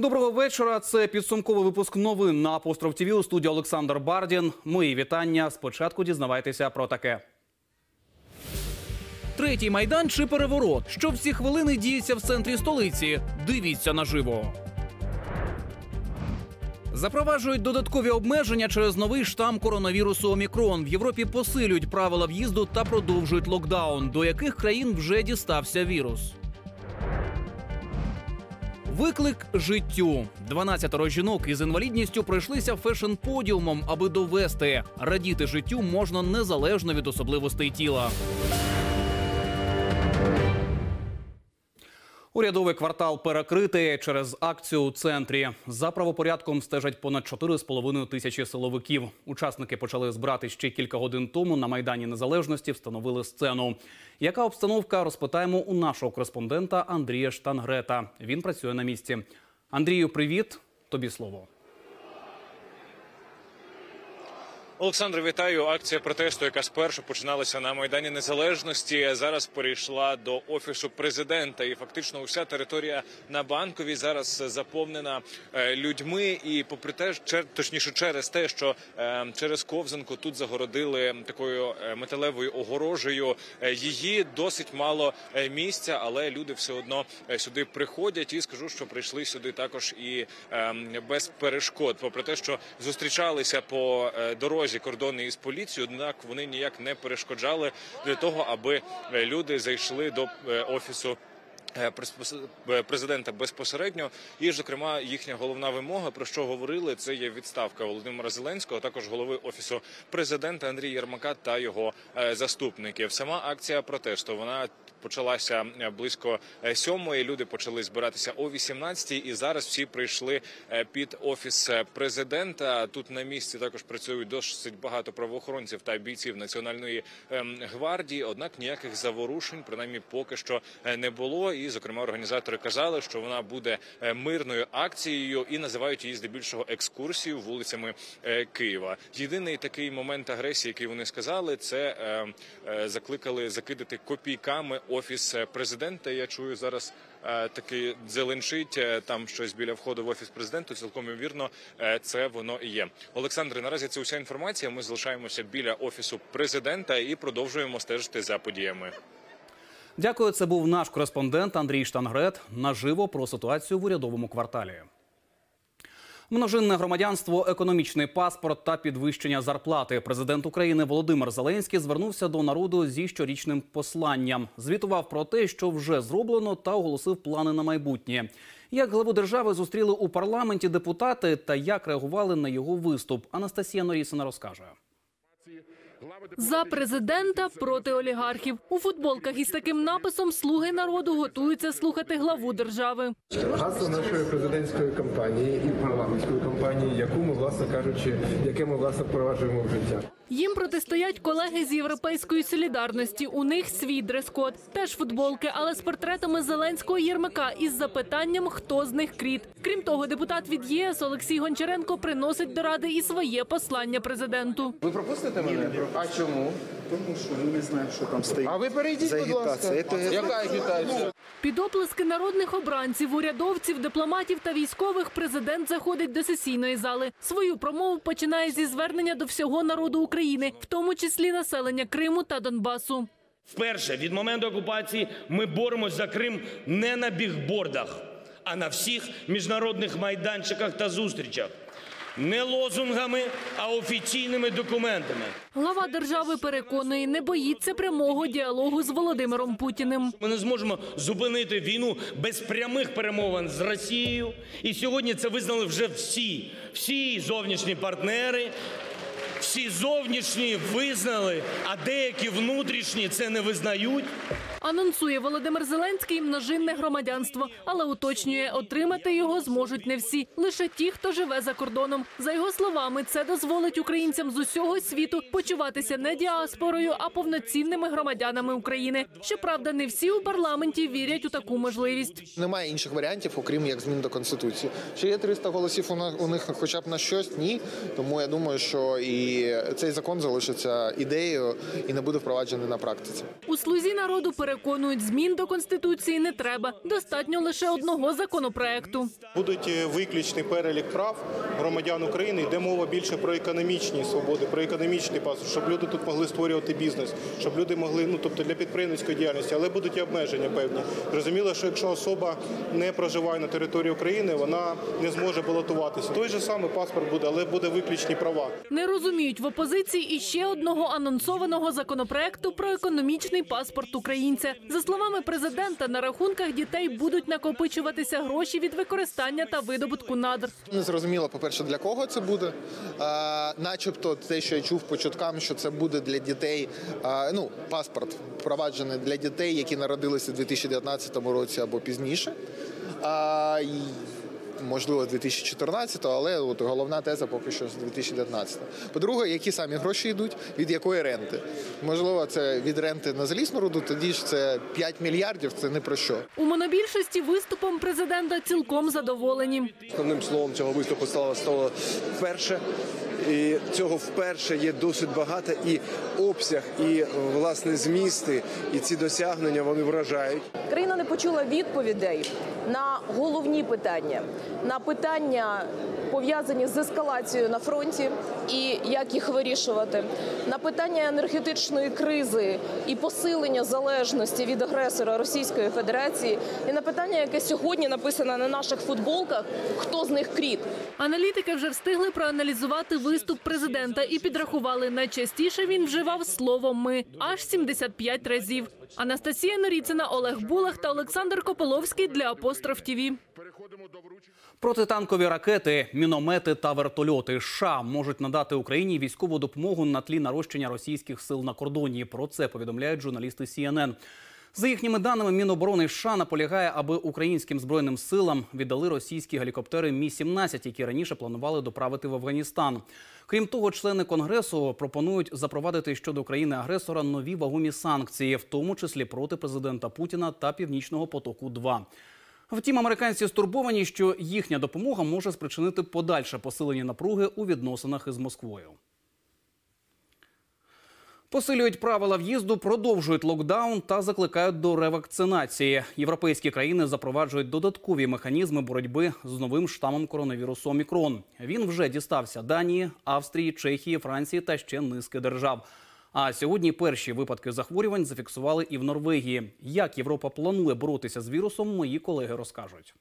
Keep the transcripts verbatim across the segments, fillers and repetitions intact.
Доброго вечора. Це підсумковий випуск новин на Апостроф ТВ. У студії Олександр Бардін. Мої вітання. Спочатку дізнавайтеся про таке. Третій Майдан чи переворот? Що в ці хвилини діється в центрі столиці? Дивіться наживо. Запроваджують додаткові обмеження через новий штам коронавірусу Омікрон. В Європі посилюють правила в'їзду та продовжують локдаун. До яких країн вже дістався вірус? Виклик життю. дванадцятеро жінок із інвалідністю пройшлися фешн-подіумом, аби довести – радіти життю можна незалежно від особливостей тіла. Урядовий квартал перекритий через акцію у центрі. За правопорядком стежать понад чотири з половиною тисячі силовиків. Учасники почали збирати ще кілька годин тому. На Майдані Незалежності встановили сцену. Яка обстановка, розпитаємо у нашого кореспондента Андрія Штангрета. Він працює на місці. Андрію, привіт. Тобі слово. Олександр, вітаю. Акція протесту, яка спершу починалася на Майдані Незалежності, зараз перейшла до Офісу Президента. І фактично уся територія на Банковій зараз заповнена людьми. І попри те, точніше через те, що через ковзанку тут загородили такою металевою огорожею, її досить мало місця, але люди все одно сюди приходять. І скажу, що прийшли сюди також і без перешкод. Попри те, що зустрічалися по дорозі кордони із поліцією, однак вони ніяк не перешкоджали для того, аби люди зайшли до Офісу Президента безпосередньо. І, зокрема, їхня головна вимога, про що говорили, це є відставка Володимира Зеленського, а також голови Офісу Президента Андрія Єрмака та його заступників. Сама акція протесту, вона почалася близько сьомої, люди почали збиратися о вісімнадцятій, і зараз всі прийшли під Офіс Президента. Тут на місці також працюють досить багато правоохоронців та бійців Національної гвардії, однак ніяких заворушень, принаймні, поки що не було. І, зокрема, організатори казали, що вона буде мирною акцією і називають її здебільшого екскурсією вулицями Києва. Єдиний такий момент агресії, який вони сказали, це закликали закидати копійками Офіс Президента. Я чую зараз такий дзеленшить, там щось біля входу в Офіс Президента, цілком ймовірно, це воно і є. Олександре, наразі це уся інформація, ми залишаємося біля Офісу Президента і продовжуємо стежити за подіями. Дякую, це був наш кореспондент Андрій Штангрет. Наживо про ситуацію в урядовому кварталі. Множинне громадянство, економічний паспорт та підвищення зарплати. Президент України Володимир Зеленський звернувся до народу зі щорічним посланням. Звітував про те, що вже зроблено, та оголосив плани на майбутнє. Як главу держави зустріли у парламенті депутати та як реагували на його виступ, Анастасія Норісина розкаже. За президента, проти олігархів. У футболках із таким написом «Слуги народу» готуються слухати главу держави. Гасло нашої президентської кампанії і парламентської кампанії, яку ми, власне кажучи, яке ми, власне, впроваджуємо в життя. Їм протистоять колеги з «Європейської солідарності». У них свій дрес-код. Теж футболки, але з портретами Зеленського і Єрмака із запитанням, хто з них кріт. Крім того, депутат від ЄС Олексій Гончаренко приносить до Ради і своє послання президенту. Ви пропустите мене? А чому? Тому що ми не знаємо, що там стоїть. А ви перейдіть, будь ласка. Яка агітація? Під оплески народних обранців, урядовців, дипломатів та військових президент заходить до сесійної зали. Свою промову починає зі звернення до всього народу України, в тому числі населення Криму та Донбасу. Вперше від моменту окупації ми боремось за Крим не на бігбордах, а на всіх міжнародних майданчиках та зустрічах. Не лозунгами, а офіційними документами. Глава держави переконує, не боїться прямого діалогу з Володимиром Путіним. Ми не зможемо зупинити війну без прямих перемовин з Росією. І сьогодні це визнали вже всі, всі зовнішні партнери. Всі зовнішні визнали, а деякі внутрішні це не визнають. Анонсує Володимир Зеленський множинне громадянство, але уточнює, отримати його зможуть не всі, лише ті, хто живе за кордоном. За його словами, це дозволить українцям з усього світу почуватися не діаспорою, а повноцінними громадянами України. Щоправда, не всі у парламенті вірять у таку можливість. Немає інших варіантів, окрім як змін до Конституції. Чи є триста голосів у них хоча б на щось? Ні. Тому я думаю, що і цей закон залишиться ідеєю і не буде впроваджений на практиці. У «Слузі народу» переконують, переконують, змін до Конституції не треба. Достатньо лише одного законопроекту. Будуть виключний перелік прав громадян України. Йде мова більше про економічні свободи, про економічний паспорт, щоб люди тут могли створювати бізнес, щоб люди могли, ну тобто для підприємницької діяльності, але будуть і обмеження певні. Зрозуміло, що якщо особа не проживає на території України, вона не зможе балотуватися. Той же самий паспорт буде, але буде виключні права. Не розуміють в опозиції і ще одного анонсованого законопроекту про економічний паспорт українця. За словами президента, на рахунках дітей будуть накопичуватися гроші від використання та видобутку надр. Не зрозуміло, по-перше, для кого це буде. А, начебто те, що я чув по чуткам, що це буде для дітей, а, ну, паспорт впроваджений для дітей, які народилися у дві тисячі дев'ятнадцятому році або пізніше. А, і, можливо, дві тисячі чотирнадцятого, але от головна теза поки що з дві тисячі дев'ятнадцятого. По-друге, які самі гроші йдуть, від якої ренти. Можливо, це від ренти на залізну руду, тоді ж це п'ять мільярдів, це не про що. У монобільшості виступом президента цілком задоволені. Основним словом цього виступу стало, стало вперше. І цього вперше є досить багато, і обсяг, і, власне, змісти, і ці досягнення, вони вражають. Країна не почула відповідей на головні питання, на питання, пов'язані з ескалацією на фронті і як їх вирішувати, на питання енергетичної кризи і посилення залежності від агресора Російської Федерації, і на питання, яке сьогодні написано на наших футболках, хто з них кріт. Аналітики вже встигли проаналізувати виступ президента і підрахували, найчастіше він вживав слово «ми» – аж сімдесят п'ять разів. Анастасія Норіцина, Олег Булах та Олександр Кополовський для Апостроф ТІВІ. Протитанкові ракети, міномети та вертольоти США можуть надати Україні військову допомогу на тлі нарощення російських сил на кордоні. Про це повідомляють журналісти Сі Ен Ен. За їхніми даними, Міноборони США наполягає, аби українським збройним силам віддали російські гелікоптери Мі сімнадцять, які раніше планували доправити в Афганістан. Крім того, члени Конгресу пропонують запровадити щодо країни-агресора нові вагомі санкції, в тому числі проти президента Путіна та Північного потоку-два. Втім, американці стурбовані, що їхня допомога може спричинити подальше посилення напруги у відносинах із Москвою. Посилюють правила в'їзду, продовжують локдаун та закликають до ревакцинації. Європейські країни запроваджують додаткові механізми боротьби з новим штамом коронавірусу Омікрон. Він вже дістався Данії, Австрії, Чехії, Франції та ще низки держав. А сьогодні перші випадки захворювань зафіксували і в Норвегії. Як Європа планує боротися з вірусом, мої колеги розкажуть.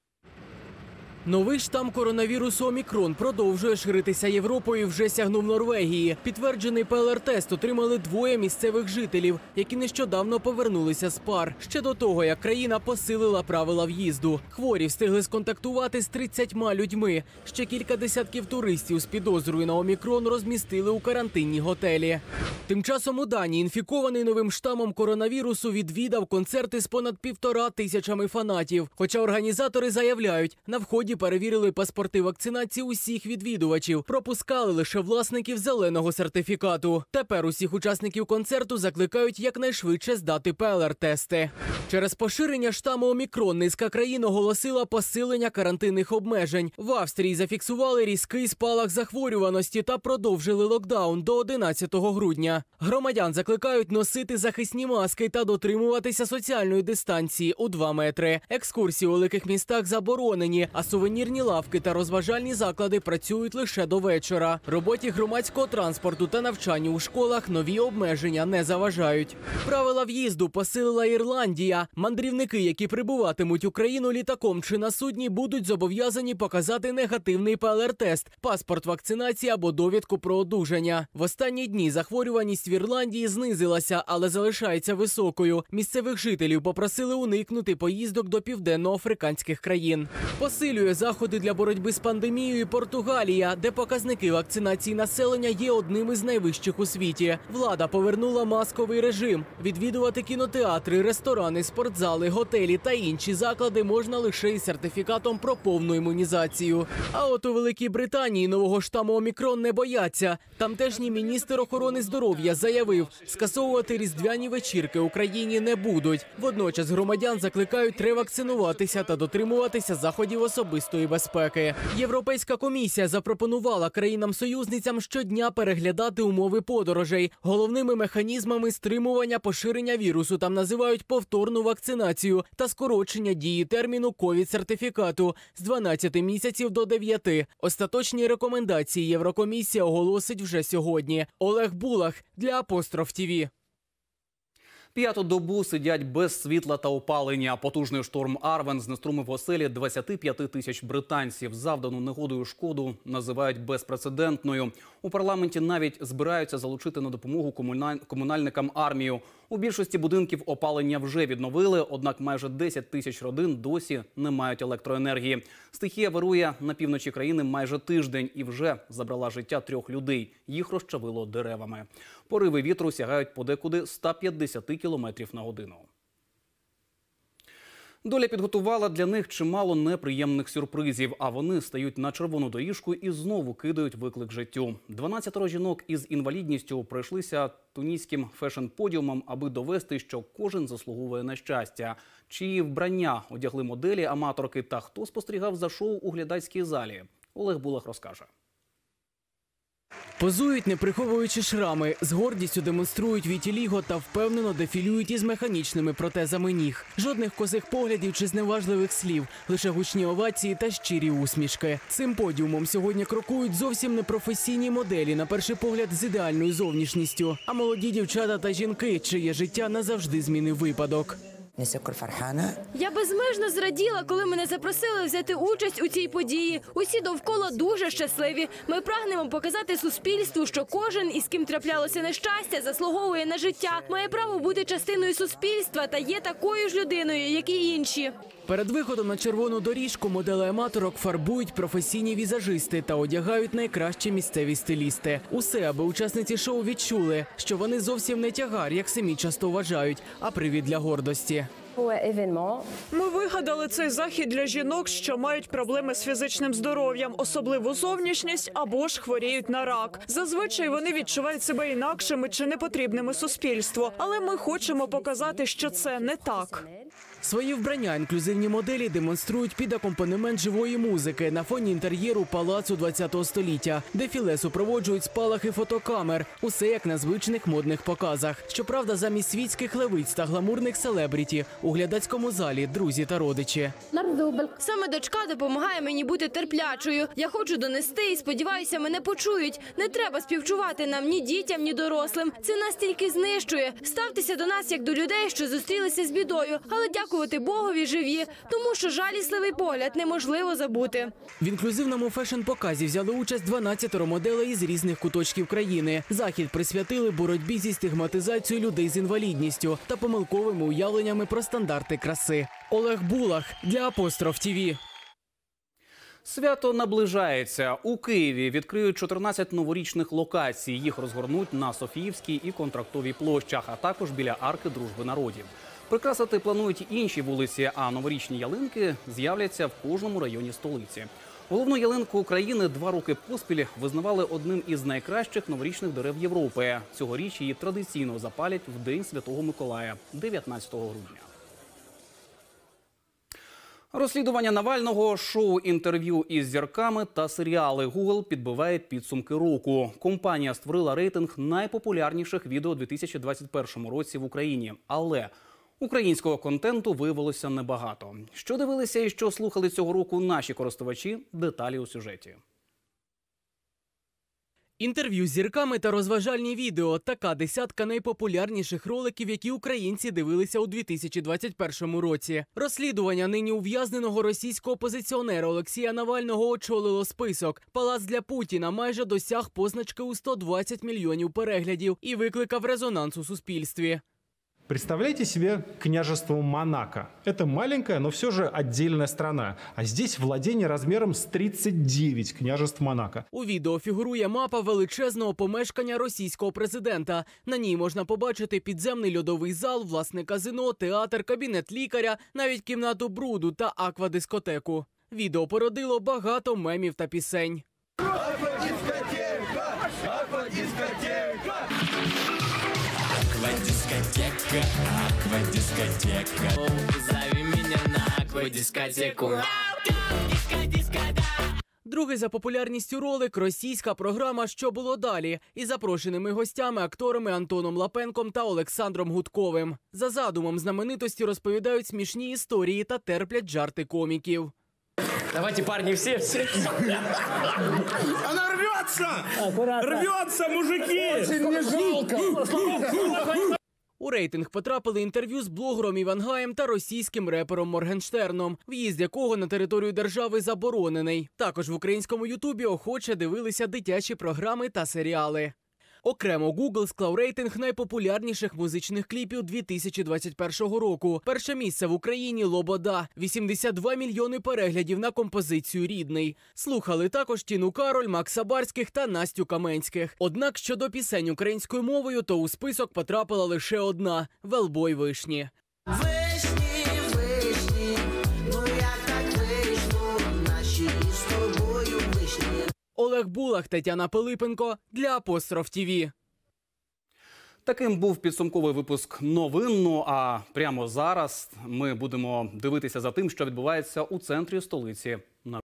Новий штам коронавірусу Омікрон продовжує ширитися Європою і вже сягнув Норвегії. Підтверджений Пе Ел Ар тест отримали двоє місцевих жителів, які нещодавно повернулися з пар. Ще до того, як країна посилила правила в'їзду. Хворі встигли сконтактувати з тридцятьма людьми. Ще кілька десятків туристів з підозрою на Омікрон розмістили у карантинні готелі. Тим часом у Данії інфікований новим штамом коронавірусу відвідав концерти з понад півтора тисячами фанатів. Хоча організатори заявляють, на вході перевірили паспорти вакцинації усіх відвідувачів, пропускали лише власників зеленого сертифікату. Тепер усіх учасників концерту закликають якнайшвидше здати Пе Ел Ар тести. Через поширення штаму Омікрон низка країн оголосила посилення карантинних обмежень. В Австрії зафіксували різкий спалах захворюваності та продовжили локдаун до одинадцятого грудня. Громадян закликають носити захисні маски та дотримуватися соціальної дистанції у два метри. Екскурсії у великих містах заборонені, а сувенірні лавки та розважальні заклади працюють лише до вечора. Роботі громадського транспорту та навчанню у школах нові обмеження не заважають. Правила в'їзду посилила Ірландія. Мандрівники, які прибуватимуть в Україну літаком чи на судні, будуть зобов'язані показати негативний Пе Ел Ар тест, паспорт вакцинації або довідку про одужання. В останні дні захворюваність в Ірландії знизилася, але залишається високою. Місцевих жителів попросили уникнути поїздок до південноафриканських країн. Посилює заходи для боротьби з пандемією Португалія, де показники вакцинації населення є одним із найвищих у світі. Влада повернула масковий режим. Відвідувати кінотеатри, ресторани, спортзали, готелі та інші заклади можна лише із сертифікатом про повну імунізацію. А от у Великій Британії нового штаму Омікрон не бояться. Тамтешній міністр охорони здоров'я заявив, скасовувати різдвяні вечірки в Україні не будуть. Водночас громадян закликають ревакцинуватися та дотримуватися заходів особистої особистої безпеки. Європейська комісія запропонувала країнам-союзницям щодня переглядати умови подорожей. Головними механізмами стримування поширення вірусу там називають повторну вакцинацію та скорочення дії терміну ковід-сертифікату з дванадцяти місяців до дев'яти. Остаточні рекомендації Єврокомісія оголосить вже сьогодні. Олег Булах для Апостроф ТІВІ. П'яту добу сидять без світла та опалення. Потужний шторм Арвен знеструмив оселі двадцять п'ять тисяч британців. Завдану негодою шкоду називають безпрецедентною. У парламенті навіть збираються залучити на допомогу комунальникам армію. У більшості будинків опалення вже відновили, однак майже десять тисяч родин досі не мають електроенергії. Стихія вирує на півночі країни майже тиждень і вже забрала життя трьох людей. Їх розчавило деревами. Пориви вітру сягають подекуди ста п'ятдесяти кілометрів на годину. Доля підготувала для них чимало неприємних сюрпризів, а вони стають на червону доріжку і знову кидають виклик життю. дванадцятеро жінок із інвалідністю пройшлися туніським фешн-подіумом, аби довести, що кожен заслуговує на щастя. Чиї вбрання одягли моделі, аматорки та хто спостерігав за шоу у глядацькій залі. Олег Булах розкаже. Позують, не приховуючи шрами, з гордістю демонструють вітіліго та впевнено дефілюють із механічними протезами ніг. Жодних косих поглядів чи зневажливих слів, лише гучні овації та щирі усмішки. Цим подіумом сьогодні крокують зовсім непрофесійні моделі, на перший погляд з ідеальною зовнішністю, а молоді дівчата та жінки, чиє життя назавжди змінив випадок. Я безмежно зраділа, коли мене запросили взяти участь у цій події. Усі довкола дуже щасливі. Ми прагнемо показати суспільству, що кожен, із ким траплялося нещастя, заслуговує на життя, має право бути частиною суспільства та є такою ж людиною, як і інші. Перед виходом на червону доріжку модели-аматорок фарбують професійні візажисти та одягають найкращі місцеві стилісти. Усе, аби учасниці шоу відчули, що вони зовсім не тягар, як самі часто вважають, а привід для гордості. Ми вигадали цей захід для жінок, що мають проблеми з фізичним здоров'ям, особливу зовнішність або ж хворіють на рак. Зазвичай вони відчувають себе інакшими чи непотрібними суспільству, але ми хочемо показати, що це не так. Свої вбрання інклюзивні моделі демонструють під акомпанемент живої музики на фоні інтер'єру палацу ХХ століття. Дефіле супроводжують спалахи фотокамер. Усе як на звичних модних показах. Щоправда, замість світських левиць та гламурних селебріті у глядацькому залі друзі та родичі. Саме дочка допомагає мені бути терплячою. Я хочу донести і сподіваюся, мене почують. Не треба співчувати нам ні дітям, ні дорослим. Це нас тільки знищує. Ставтеся до нас як до людей, що зустрілися з бідою. Але дякувати Богові живі, тому що жалісливий погляд неможливо забути. В інклюзивному фешн-показі взяли участь дванадцятеро моделей із різних куточків країни. Захід присвятили боротьбі зі стигматизацією людей з інвалідністю та помилковими уявленнями про стандарти краси. Олег Булах для Апостроф ТІВІ. Свято наближається. У Києві відкриють чотирнадцять новорічних локацій. Їх розгорнуть на Софіївській і Контрактовій площах, а також біля Арки Дружби народів. Прикрасити планують і інші вулиці, а новорічні ялинки з'являться в кожному районі столиці. Головну ялинку України два роки поспіль визнавали одним із найкращих новорічних дерев Європи. Цьогоріч її традиційно запалять в День Святого Миколая – дев'ятнадцятого грудня. Розслідування Навального, шоу, інтерв'ю із зірками та серіали. Google підбиває підсумки року. Компанія створила рейтинг найпопулярніших відео у дві тисячі двадцять першому році в Україні. Але українського контенту виявилося небагато. Що дивилися і що слухали цього року наші користувачі? Деталі у сюжеті. Інтерв'ю з зірками та розважальні відео – така десятка найпопулярніших роликів, які українці дивилися у дві тисячі двадцять першому році. Розслідування нині ув'язненого російського опозиціонера Олексія Навального очолило список. «Палац для Путіна» майже досяг позначки у сто двадцять мільйонів переглядів і викликав резонанс у суспільстві. Представляете себе княжество Монако. Это маленькая, но все же отдельная страна. А здесь владение размером с тридцать девять княжеств Монако. У відео фігурує мапа величезного помешкання російського президента. На ній можна побачити підземний льодовий зал, власне казино, театр, кабінет лікаря, навіть кімнату бруду та аквадискотеку. Відео породило багато мемів та пісень. Аквадискотека! Аквадискотека! Аквадискотека, аквадискотека. Зови меня на твою дискотеку. Другий за популярністю ролик – російська програма «Що було далі» із запрошеними гостями, акторами Антоном Лапенком та Олександром Гудковим. За задумом знаменитості розповідають смішні історії та терплять жарти коміків. Давайте, парни, все, все. Она рвется! Рвется, мужики! Очень мне жалко! У рейтинг потрапили інтерв'ю з блогером Івангаєм та російським репером Моргенштерном, в'їзд якого на територію держави заборонений. Також в українському Ютубі охоче дивилися дитячі програми та серіали. Окремо Google склав рейтинг найпопулярніших музичних кліпів дві тисячі двадцять першого року. Перше місце в Україні – «Лобода» – вісімдесят два мільйони переглядів на композицію «Рідний». Слухали також Тіну Кароль, Макса Барських та Настю Каменських. Однак щодо пісень українською мовою, то у список потрапила лише одна – «Велбой вишні». Вишні, вишні, ну як так вийшло, наші з тобою вишні. Олег Булах, Тетяна Пилипенко для Апостроф ТІВІ. Таким був підсумковий випуск новин. Ну а прямо зараз ми будемо дивитися за тим, що відбувається у центрі столиці.